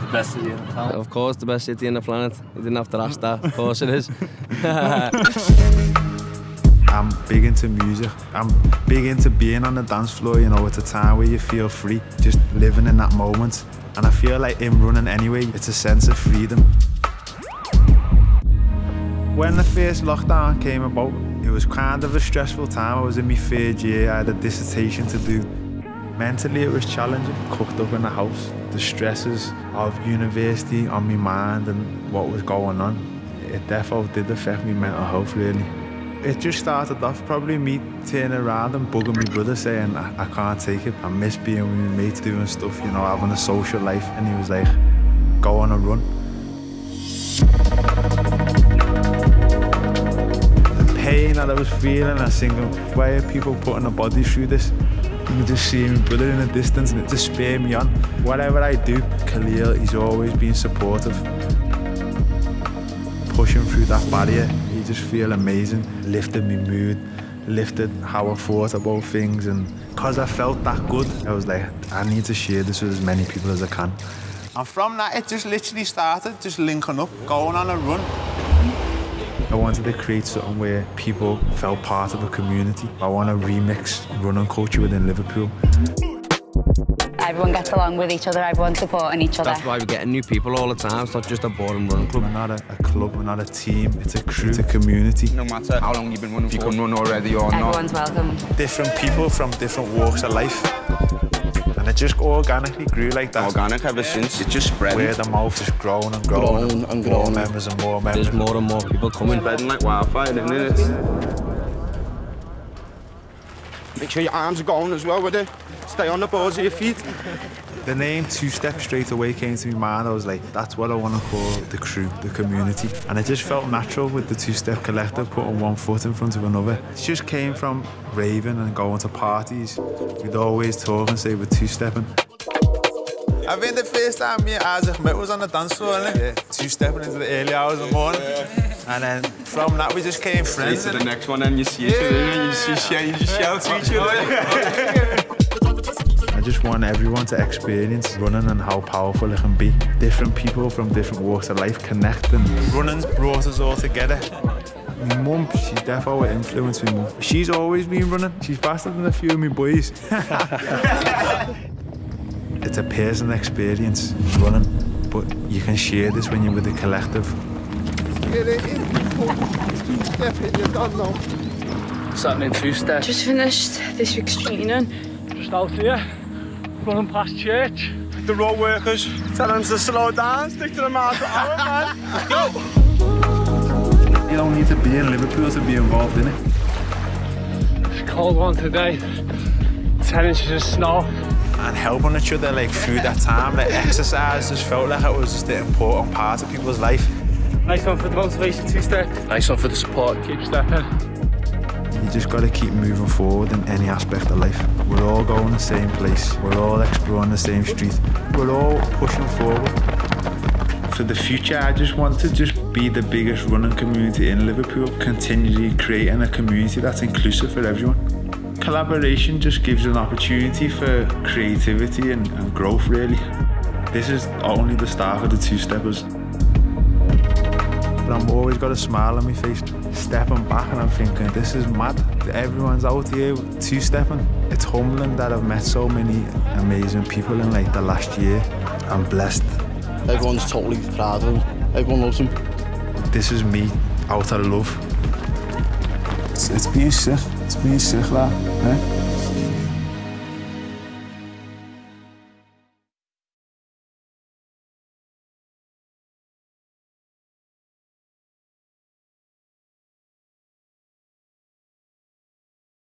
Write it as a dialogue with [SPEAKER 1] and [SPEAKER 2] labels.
[SPEAKER 1] best city in the planet.
[SPEAKER 2] Of course, the best city on the planet. You didn't have to ask that. Of course it is.
[SPEAKER 3] I'm big into music. I'm big into being on the dance floor, you know, it's a time where you feel free, just living in that moment. And I feel like in running anyway, it's a sense of freedom. When the first lockdown came about, it was kind of a stressful time. I was in my third year, I had a dissertation to do. Mentally it was challenging, cooked up in the house. The stresses of university on my mind and what was going on, it definitely did affect my mental health really. It just started off probably me turning around and bugging my brother saying I can't take it. I miss being with my mates doing stuff, you know, having a social life. And he was like, go on a run. The pain that I was feeling, I was thinking, why are people putting their bodies through this? You can just see my brother in the distance and it just spurred me on. Whatever I do, Khalil, he's always been supportive. Pushing through that barrier, you just feel amazing. Lifted my mood, lifted how I thought about things, and because I felt that good, I was like, I need to share this with as many people as I can. And from that, it just literally started, just linking up, going on a run. I wanted to create something where people felt part of a community. I want to remix running culture within Liverpool.
[SPEAKER 4] Everyone gets along with each other, everyone's supporting each other.
[SPEAKER 2] That's why we're getting new people all the time. It's not just a boring running club.
[SPEAKER 3] We're not a club, we're not a team, it's a crew, it's a community.
[SPEAKER 5] No matter how long you've been running, if you can run already or not.
[SPEAKER 4] Everyone's welcome.
[SPEAKER 3] Different people from different walks of life. And it just organically grew like that.
[SPEAKER 5] Organic ever since, it just spread.
[SPEAKER 3] Word of mouth just grown and grown. More members and more members.
[SPEAKER 2] There's more and more people coming.
[SPEAKER 5] Spreading like wildfire, isn't it? Make sure your arms are going as well with it. Stay on the balls of your feet.
[SPEAKER 3] The name Two-Step straight away came to my mind. I was like, that's what I want to call the crew, the community. And it just felt natural with the Two-Step Collective, putting one foot in front of another. It just came from raving and going to parties. We'd always talk and say we're two-stepping. I think the first time me and Isaac met was on the dance floor, wasn't it? Yeah, two-stepping into the early hours of the morning. And then from that we just came friends.
[SPEAKER 5] To the next one and you see each other and you just shout to each other.
[SPEAKER 3] I just want everyone to experience running and how powerful it can be. Different people from different walks of life connecting. Running's brought us all together. My mum, she's definitely influenced me. Mum. She's always been running. She's faster than a few of my boys. It's a personal experience, running, but you can share this when you're with a collective.
[SPEAKER 1] Starting in two-step.
[SPEAKER 6] Just finished this week's training.
[SPEAKER 1] Just out here, running past church.
[SPEAKER 5] The road workers telling them to slow down, stick to the miles per hour, man. Let's go.
[SPEAKER 3] You don't need to be in Liverpool to be involved in it.
[SPEAKER 1] It's a cold one today. 10 inches of snow.
[SPEAKER 3] And helping each other like through that time, like exercise just felt like it was just an important part of people's life.
[SPEAKER 1] Nice one for the motivation, two-step. Nice one for the support, keep stepping.
[SPEAKER 3] You just got to keep moving forward in any aspect of life. We're all going the same place. We're all exploring the same street. We're all pushing forward. For the future, I just want to just be the biggest running community in Liverpool, continually creating a community that's inclusive for everyone. Collaboration just gives you an opportunity for creativity and growth, really. This is only the start of the two-steppers. But I'm always got a smile on my face, stepping back, and I'm thinking, this is mad. Everyone's out here two-stepping. It's humbling that I've met so many amazing people in like the last year. I'm blessed.
[SPEAKER 7] Everyone's totally proud of him. Everyone loves him.
[SPEAKER 3] This is me, out of love. It's been sick. It's been sick, lad. Eh?